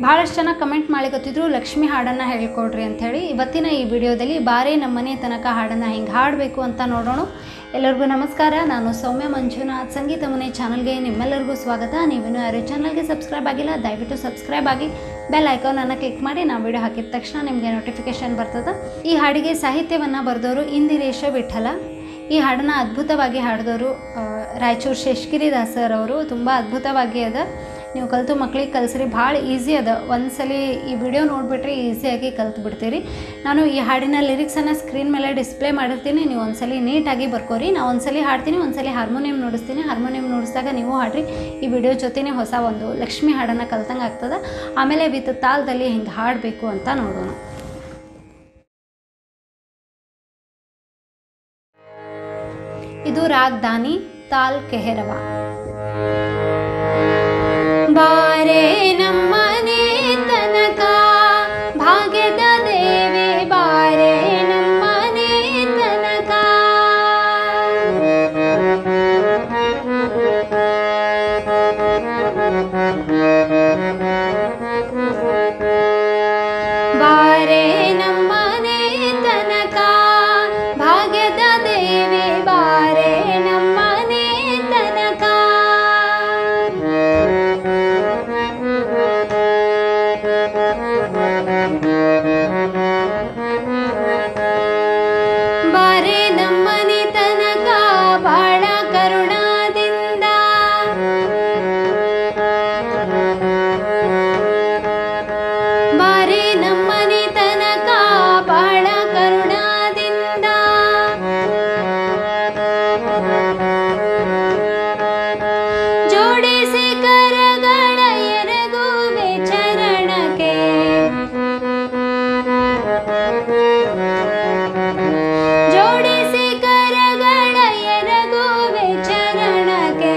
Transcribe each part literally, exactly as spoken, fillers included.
ಭಾಳಷ್ಟು ಜನ ಕಮೆಂಟ್ ಮಾಡ್ಲಿಕತ್ತಿದ್ರು ಲಕ್ಷ್ಮಿ ಹಾಡನ್ನು ಹೇಳ್ಕೊಡ್ರಿ ಅಂಥೇಳಿ. ಇವತ್ತಿನ ಈ ವಿಡಿಯೋದಲ್ಲಿ ಬಾರೇ ನಮ್ಮನೆ ತನಕ ಹಾಡನ್ನು ಹೆಂಗೆ ಹಾಡಬೇಕು ಅಂತ ನೋಡೋಣ. ಎಲ್ಲರಿಗೂ ನಮಸ್ಕಾರ. ನಾನು ಸೌಮ್ಯ ಮಂಜುನಾಥ್, ಸಂಗೀತ ಮನೆ ಚಾನಲ್ಗೆ ನಿಮ್ಮೆಲ್ಲರಿಗೂ ಸ್ವಾಗತ. ನೀವೇನು ಯಾರು ಚಾನಲ್ಗೆ ಸಬ್ಸ್ಕ್ರೈಬ್ ಆಗಿಲ್ಲ ದಯವಿಟ್ಟು ಸಬ್ಸ್ಕ್ರೈಬ್ ಆಗಿ ಬೆಲ್ ಐಕಾನನ್ನು ಕ್ಲಿಕ್ ಮಾಡಿ. ನಾವು ವಿಡಿಯೋ ಹಾಕಿದ ತಕ್ಷಣ ನಿಮಗೆ ನೋಟಿಫಿಕೇಷನ್ ಬರ್ತದೆ. ಈ ಹಾಡಿಗೆ ಸಾಹಿತ್ಯವನ್ನು ಬರೆದವರು ಇಂದಿರೇಶ ವಿಠಲ. ಈ ಹಾಡನ್ನು ಅದ್ಭುತವಾಗಿ ಹಾಡಿದವರು ರಾಯಚೂರು ಶೇಷಗಿರಿ ದಾಸರ್ ಅವರು. ತುಂಬ ಅದ್ಭುತವಾಗಿ ಅದ, ನೀವು ಕಲಿತು ಮಕ್ಳಿಗೆ ಕಲಿಸ್ರಿ. ಭಾಳ ಈಸಿ ಅದ, ಒಂದ್ಸಲಿ ಈ ವಿಡಿಯೋ ನೋಡಿಬಿಟ್ರೆ ಈಸಿಯಾಗಿ ಕಲ್ತು ಬಿಡ್ತೀರಿ. ನಾನು ಈ ಹಾಡಿನ ಲಿರಿಕ್ಸನ್ನು ಸ್ಕ್ರೀನ್ ಮೇಲೆ ಡಿಸ್ಪ್ಲೇ ಮಾಡಿರ್ತೀನಿ, ನೀವು ಒಂದ್ಸಲಿ ನೀಟಾಗಿ ಬರ್ಕೋರಿ. ನಾವು ಒಂದ್ಸಲಿ ಹಾಡ್ತೀನಿ, ಒಂದ್ಸಲಿ ಹಾರ್ಮೋನಿಯಂ ನುಡಿಸ್ತೀನಿ. ಹಾರ್ಮೋನಿಯಂ ನುಡಿಸಿದಾಗ ನೀವು ಹಾಡ್ರಿ. ಈ ವಿಡಿಯೋ ಜೊತೆನೇ ಹೊಸ ಒಂದು ಲಕ್ಷ್ಮಿ ಹಾಡನ್ನು ಕಲ್ತಂಗೆ ಆಗ್ತದೆ. ಆಮೇಲೆ ವಿತ್ ತಾಳದಲ್ಲಿ ಹಿಂಗೆ ಹಾಡಬೇಕು ಅಂತ ನೋಡೋಣ. ಇದು ರಾಗ್ ದಾನಿ, ತಾಲ್ ಕೆಹರವ. ಬಾರೆ ನಮ್ಮನೆ ತನಕ ಭಾಗ್ಯದ ದೇವಿ, ಬಾರೆ ನಮ್ಮನೆ ತನಕ. ಬಾರೆ ನಮ್ಮನೆ ತನಕ ಭಾಗ್ಯದ ದೇವಿ, ಬಾರೆ ನಮ್ಮನೆ ತನಕ. ಬಾರೆ ನಮ್ಮನೆ ತನಕ ಬಾಳ ಕರುಣದಿಂದ, ಬಾರೆ ನಮ್ಮನೆ ತನಕ ಬಾಳ ಕರುಣದಿಂದ. ಜೋಡಿಸಿ ಕರಗಳ ಎರಗುವೆ ಚರಣಕ್ಕೆ, ಜೋಡಿಸಿ ಕರಗಳ ಎರಗುವೆ ಚರಣಕ್ಕೆ.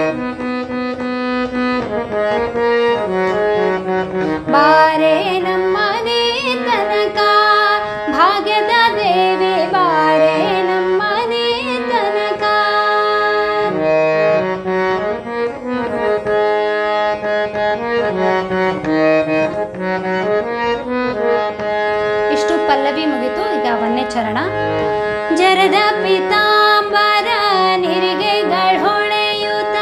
ಬಾರೆ ನಮ್ಮನೆ ತನಕ ಭಾಗ್ಯದ ದೇವಿ, ಬಾರೆ ನಮ್ಮನೆ ತನಕ. ಇಷ್ಟು ಪಲ್ಲವಿ ಮುಗಿತು. ಈಗ ಒಂದನೇ ಚರಣ. ಜರದ ಪಿತಾಂಬರ ನಿರಿಗೆಗಳು ಹೊಳೆಯುತ್ತ,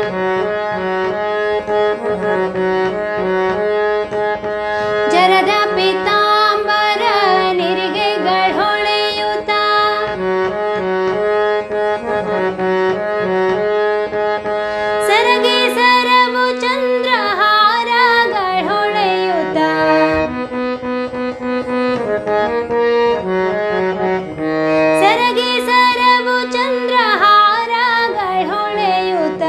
ಜರದ ಪಿತಾಂಬರ ನಿರಿಗೆಗಳು ಹೊಳೆಯುತ್ತ. ಸರಗೆ ಸರವು ಚಂದ್ರಹಾರಗಳು ಹೊಳೆಯುತ್ತ, ಸರಗೆ ಸರವು ಚಂದ್ರಹಾರಗಳು ಹೊಳೆಯುತ್ತ.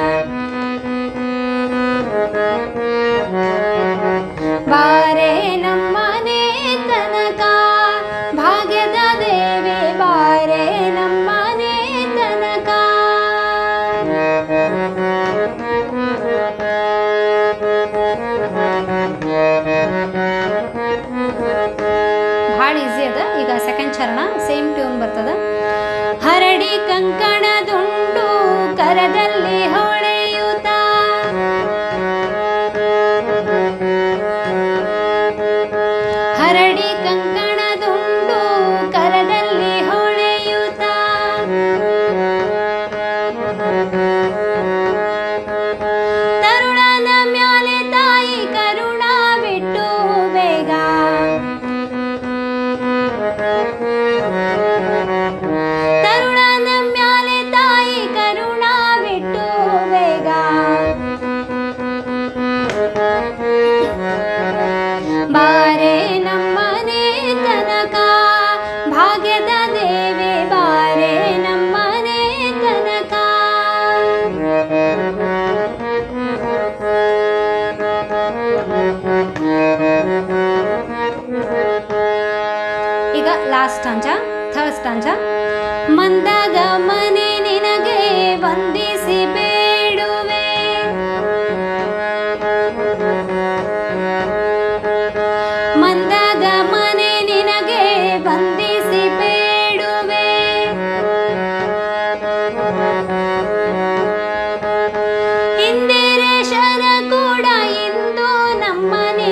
ಬಾರೆ ನಮ್ಮನೆ ತನಕ ಭಾಗ್ಯದ ದೇವಿ, ಬಾರೆ ನಮ್ಮನೆ ತನಕ. ಭಾಳ ಈಸಿ ಅದ. ಈಗ ಸೆಕೆಂಡ್ ಚರಣ ಸೇಮ್ ಟ್ಯೂನ್ ಬರ್ತದ. ಹರಡಿ ಕಂಕಣದುಂಡು ಕರದಲ್ಲಿ ಹೊಳೆಯುತ್ತ, ಹರಡಿ ಕಂಕಣದುಂಡು ಕರದಲ್ಲಿ ಹೊಳೆಯುತ್ತ. ತರುಣನ ಮ್ಯಾಲೆ ತಾಯಿ ಕರುಣ ಬಿಟ್ಟು ಬೇಗ, ತರುಣನ ಮ್ಯಾಲೆ ತಾಯಿ ಕರುಣ ಬಿಟ್ಟು ಬೇಗ. ಬಾರೆ ನಮ್ಮನೆ ತನಕ ಭಾಗ್ಯದ ದೇವಿ, ಬಾರೆ ನಮ್ಮನೆ ತನಕ. ಈಗ ಲಾಸ್ಟ್ ಸ್ಟಾಂಜ, ಥರ್ಡ್ ಸ್ಟಾಂಜ. ಮಂದಾಗ ಮನೆ ನಿನಗೆ ವಂದಿಸಿ ಬೇಡುವೆ, ಮಂದಾಗ ಮನೆ ನಿನಗೆ ವಂದಿಸಿ ಬೇಡುವೆ. ಇಂದಿರೇಶನ ಕೂಡ ಇಂದು ನಮ್ಮನೆ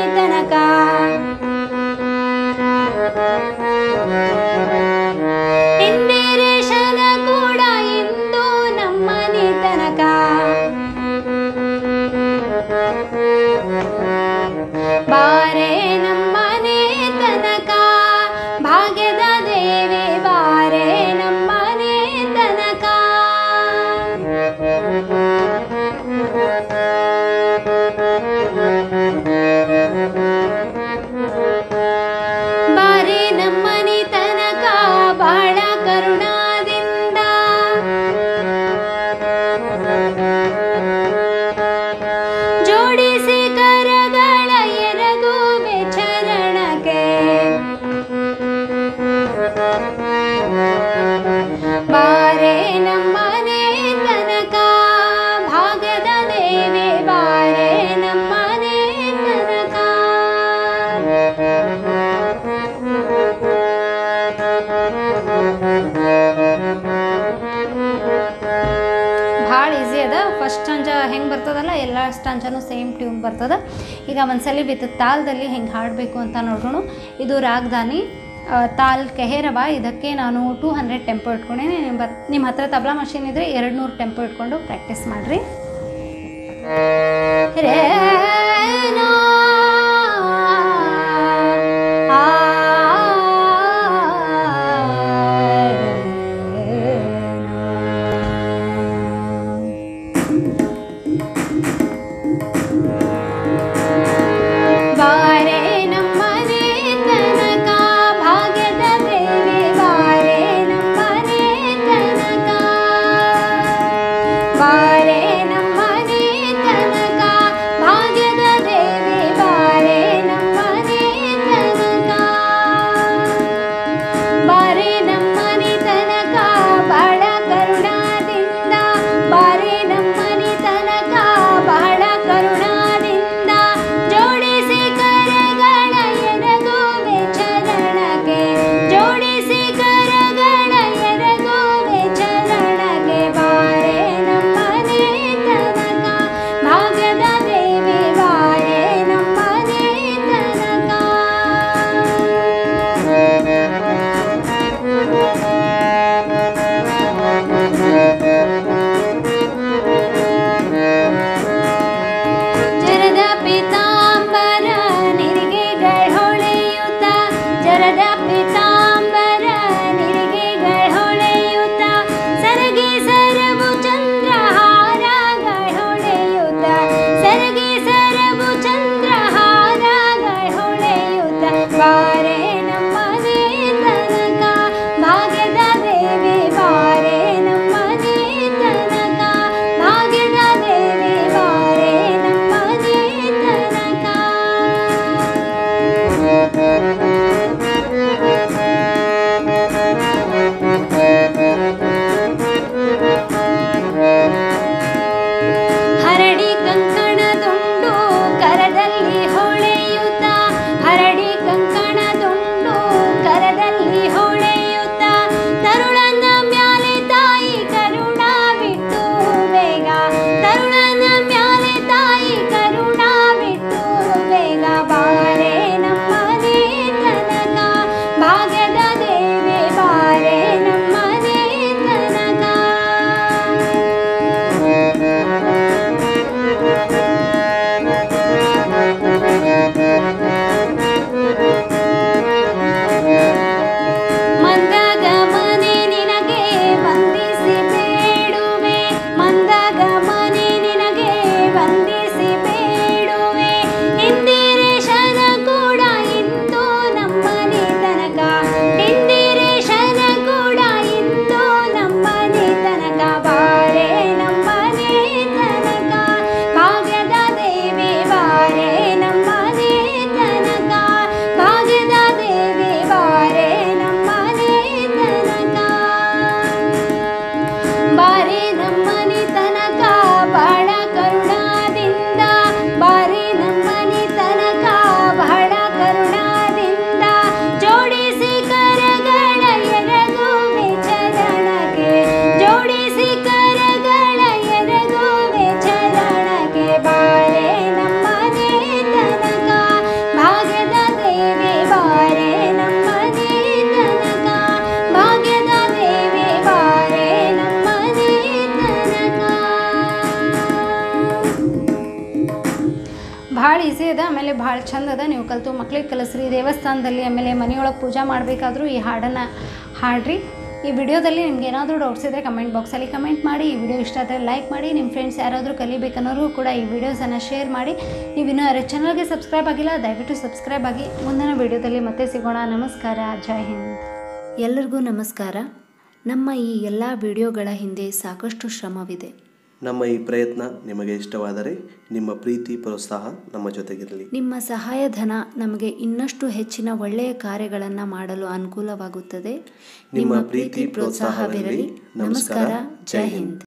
ಲಾಸ್ಟ್ ಅಂಚನೂ ಸೇಮ್ ಟ್ಯೂನ್ ಬರ್ತದೆ. ಈಗ ಒಂದ್ಸಲಿ ವಿತ್ ತಾಳದಲ್ಲಿ ಹೆಂಗೆ ಹಾಡಬೇಕು ಅಂತ ನೋಡೋಣ. ಇದು ರಾಗದಾನಿ ತಾಲ್ ಕೆಹೇರವ. ಇದಕ್ಕೆ ನಾನು ಟೂ ಹಂಡ್ರೆಡ್ ಟೆಂಪೋ ಇಟ್ಕೊಂಡೇನೆ. ನಿಮ್ಮ ನಿಮ್ಮ ಹತ್ರ ತಬಲಾ ಮಷೀನ್ ಇದ್ದರೆ ಎರಡು ನೂರು ಟೆಂಪೋ ಇಟ್ಕೊಂಡು ಪ್ರಾಕ್ಟೀಸ್ ಮಾಡಿರಿ. ರೇನಾ ಭಾಳ ಈಸಿ ಅದ. ಆಮೇಲೆ ಭಾಳ ಚಂದ ಅದ. ನೀವು ಕಲಿತು ಮಕ್ಳಿಗೆ ಕಲಿಸ್ರಿ. ದೇವಸ್ಥಾನದಲ್ಲಿ ಆಮೇಲೆ ಮನೆಯೊಳಗೆ ಪೂಜೆ ಮಾಡಬೇಕಾದ್ರೂ ಈ ಹಾಡನ್ನು ಹಾಡ್ರಿ. ಈ ವಿಡಿಯೋದಲ್ಲಿ ನಿಮ್ಗೆ ಏನಾದರೂ ಡೌಟ್ಸ್ ಇದ್ದರೆ ಕಮೆಂಟ್ ಬಾಕ್ಸಲ್ಲಿ ಕಮೆಂಟ್ ಮಾಡಿ. ಈ ವಿಡಿಯೋ ಇಷ್ಟ ಆದರೆ ಲೈಕ್ ಮಾಡಿ. ನಿಮ್ಮ ಫ್ರೆಂಡ್ಸ್ ಯಾರಾದರೂ ಕಲಿಬೇಕನ್ನೋರು ಕೂಡ ಈ ವಿಡಿಯೋಸನ್ನು ಶೇರ್ ಮಾಡಿ. ನೀವು ಇನ್ನೂ ಯಾರು ಚಾನಲ್ಗೆ ಸಬ್ಸ್ಕ್ರೈಬ್ ಆಗಿಲ್ಲ ದಯವಿಟ್ಟು ಸಬ್ಸ್ಕ್ರೈಬ್ ಆಗಿ. ಮುಂದಿನ ವಿಡಿಯೋದಲ್ಲಿ ಮತ್ತೆ ಸಿಗೋಣ. ನಮಸ್ಕಾರ. ಜೈ ಹಿಂದ್. ಎಲ್ಲರಿಗೂ ನಮಸ್ಕಾರ. ನಮ್ಮ ಈ ಎಲ್ಲ ವಿಡಿಯೋಗಳ ಹಿಂದೆ ಸಾಕಷ್ಟು ಶ್ರಮವಿದೆ. ನಮ್ಮ ಈ ಪ್ರಯತ್ನ ನಿಮಗೆ ಇಷ್ಟವಾದರೆ ನಿಮ್ಮ ಪ್ರೀತಿ ಪ್ರೋತ್ಸಾಹ ನಮ್ಮ ಜೊತೆಗಿರಲಿ. ನಿಮ್ಮ ಸಹಾಯಧನ ನಮಗೆ ಇನ್ನಷ್ಟು ಹೆಚ್ಚಿನ ಒಳ್ಳೆಯ ಕಾರ್ಯಗಳನ್ನು ಮಾಡಲು ಅನುಕೂಲವಾಗುತ್ತದೆ. ನಿಮ್ಮ ಪ್ರೀತಿ ಪ್ರೋತ್ಸಾಹವಿರಲಿ. ನಮಸ್ಕಾರ. ಜೈ ಹಿಂದ್.